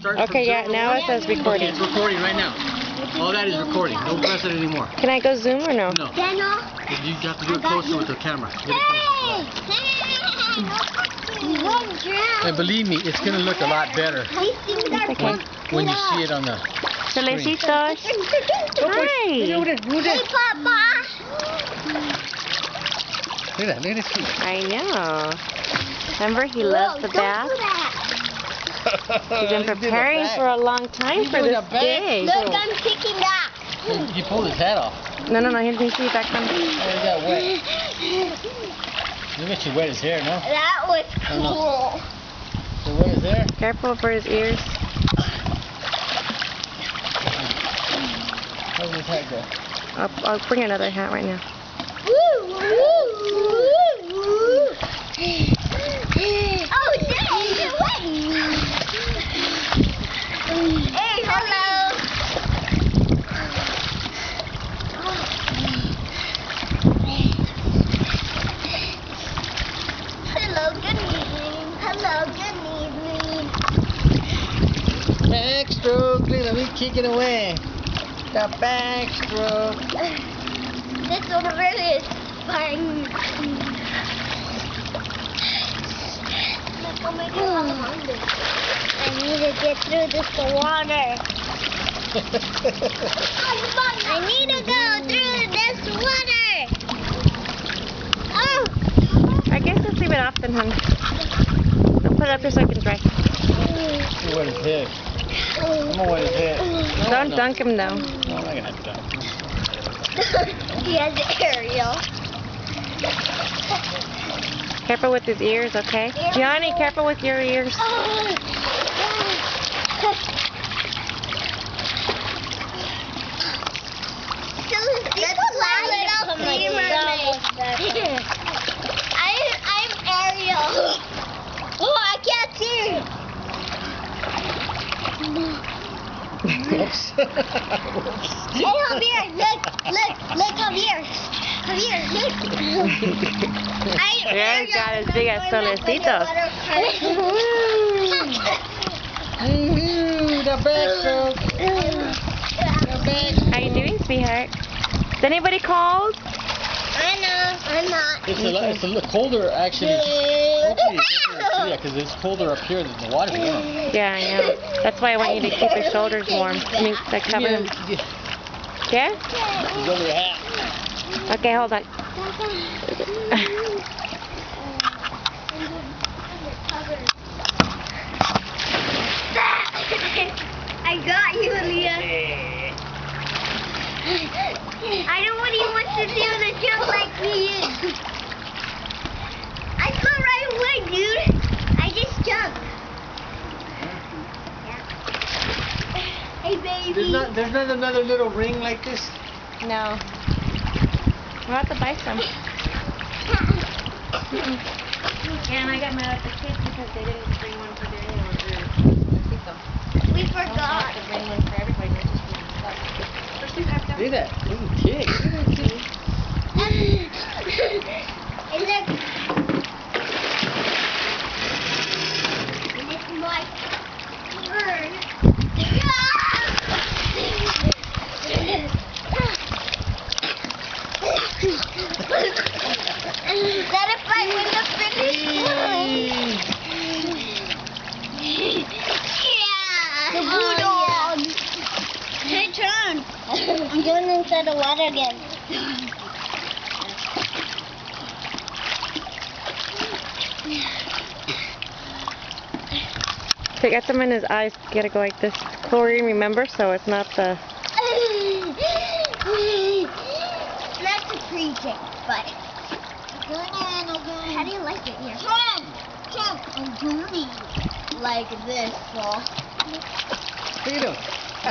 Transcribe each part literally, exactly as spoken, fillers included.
start Okay, from yeah, zero now to it one? says recording. It's recording right now. All that is recording. Don't press it anymore. Can I go zoom or no? No. Daniel, You have to do it closer with the camera. Get it closer. And believe me, it's going to look a lot better when, when you see it on the screen. Solecitos. Hi. Hey, Papa. Look at that. Look at this feet. I know. Remember, he loves the bath. He's been preparing for a long time for this day. Look, I'm kicking that. You pulled his hat off. No, no, no. Let me see if that comes. Oh, he got wet. Look at you wet his hair, no? That was Oh, no. cool. So wet his hair? Careful for his ears. How does his hat go? I'll, I'll bring another hat right now. Woo, woo, woo, woo. Oh, dang, wait. Hey, hello. Hello, good evening. Hello, good evening. Backstroke. Look at me kicking away. The backstroke. This one really is fun. I need to get through this water. I need to go through this water. Oh. I guess let's leave it off then, hon. I'll put it up here so I can dry. I'm gonna wet his head. I'm gonna wet his head. No, Don't no. dunk him though. No, I'm not gonna dunk him. He has Ariel. Careful with his ears, okay? Gianni, careful with your ears. I, I'm Ariel. Oh, I can't see. Oops. Hey, Javier, look, look, look, Javier. Javier, look. Javier got his big ass solecitos. Woohoo! The backstroke. The backstroke. How you doing, sweetheart? Is anybody called? I know, I'm not. It's a, lot- it's a little colder, actually. Hopefully, yeah, because it's colder up here than the water. Warm. Yeah, I know. That's why I want you to keep his shoulders warm. I mean, to cover him. Yeah? Go over your hat. Okay, hold on. I got you, Leah. I know what he wants to do to jump like he is. I saw right away, dude. I just jumped. Hey, baby. There's not, there's not another little ring like this? No. We'll have to buy some. And I got mad at the kids because they didn't bring one for Daniel or Cinco. We forgot. To bring one for everybody, not just for themselves. Look at that. Little kid. Look at that kid. And look. And it's my turn. Is that if I win the finish line? Yeah. The bulldog. Hey, turn. I'm going inside the water again. To get them in his eyes, you gotta go like this. Chlorine, remember? So it's not the... That's a freezing, but... How do you like it here? Jump! Jump! I'm dirty. Like this, so... Look at him.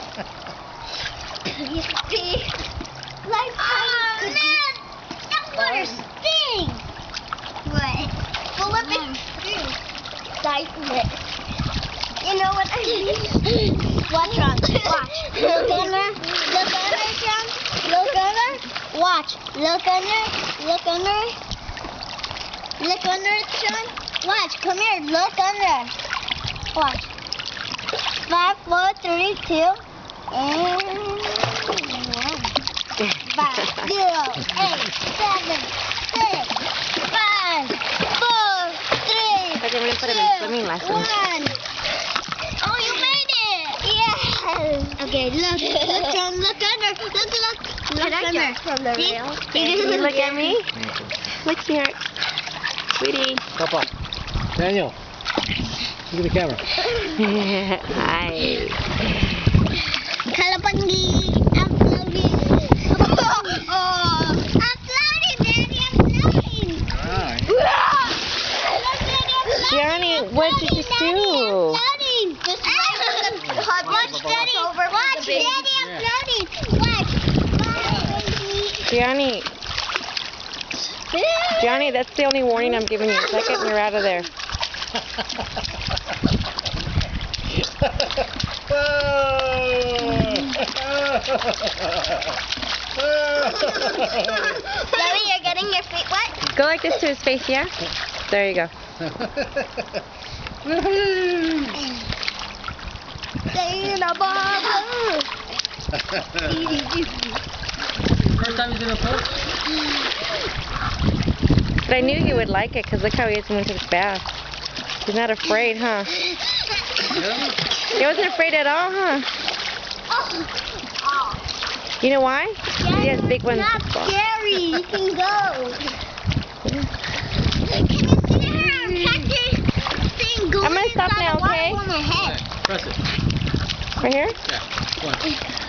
You see? Like, oh, man! That water stinks! What? Well, let me siphon it. You know what I mean? Watch, Ron. Watch. Look under. Look under, John. Look under. Watch. Look under. Look under. Look under, John. Watch. Come here. Look under. Watch. Five, four, three, two, and one. Five, zero, eight, seven, six, five, four, three, Okay, I'm gonna put him in swimming two, lessons. one. Oh, you made it! Yes. Okay, look, look, John, look under, look, look, look Can I under. jump from the See? rail? You Can you look at me? Look, sweetheart. Sweetie. Papa. Daniel. Look at the camera. Hi. Kalapanggi, I'm floating. Oh, I'm floating, Daddy, I'm floating. Alright. Look, Daddy, I'm floating. Gianni, I'm what did you floating, do? Daddy, I'm floating. Watch, Daddy, watch, Daddy, I'm floating. Watch. Watch. Gianni. Gianni, that's the only warning I'm giving you. Second, and you're out of there. Daddy, you're getting your feet wet? Go like this to his face, yeah? There you go. First time he's in a pool? But I knew you would like it because look how he is when he takes bath. He's not afraid, huh? Yeah. He wasn't afraid at all, huh? You know why? He has big ones. Not scary. You can go. Can you see her catching thing going I'm gonna stop inside now, the water okay? on her head? Press it. Right here? Yeah. One.